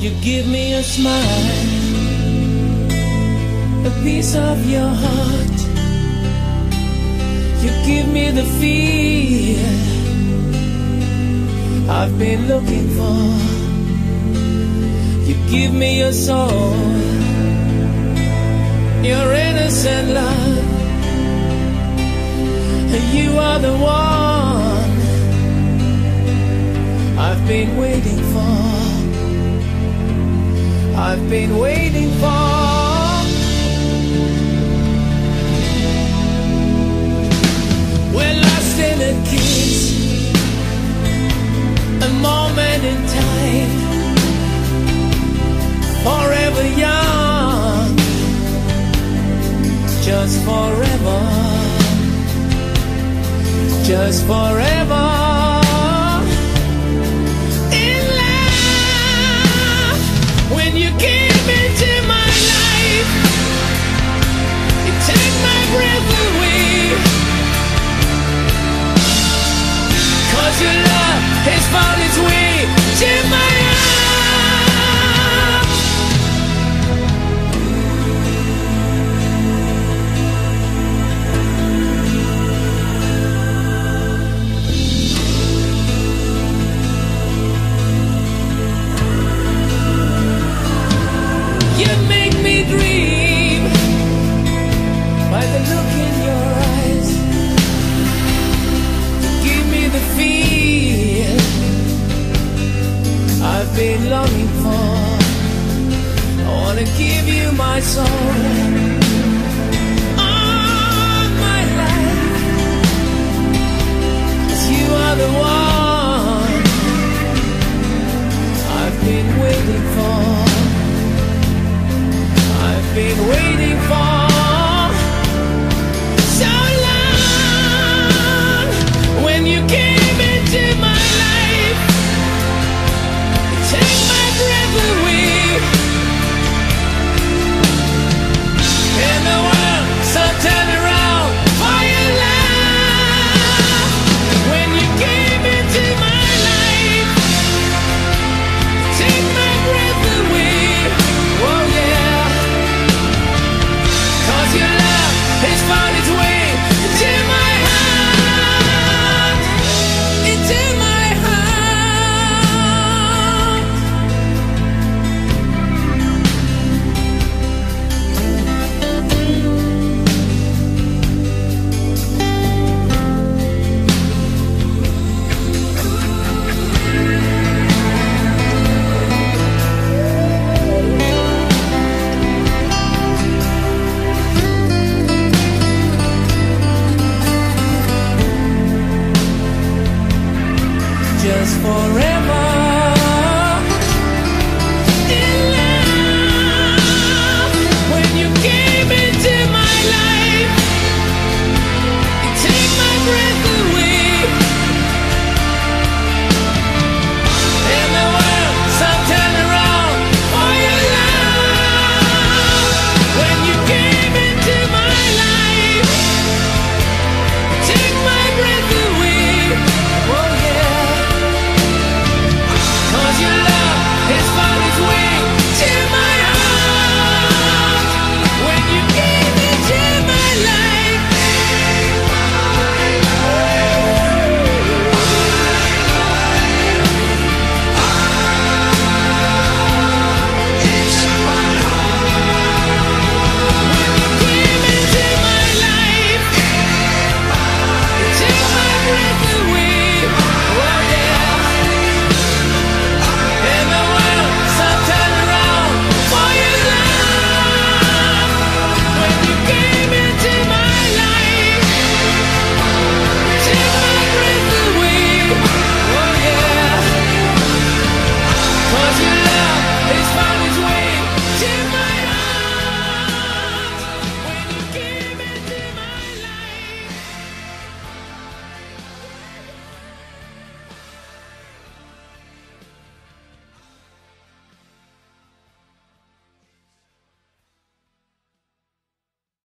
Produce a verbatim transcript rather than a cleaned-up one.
You give me a smile, a piece of your heart. You give me the feel I've been looking for. You give me your soul, your innocent love. You are the one I've been waiting for. I've been waiting for. We're lost in a kiss, a moment in time, forever young, just forever, just forever. You came into my life, you take my breath away, 'cause your love has found its way to my arms. You make me dream by the look in your eyes. Give me the feel I've been longing for. I wanna give you my soul,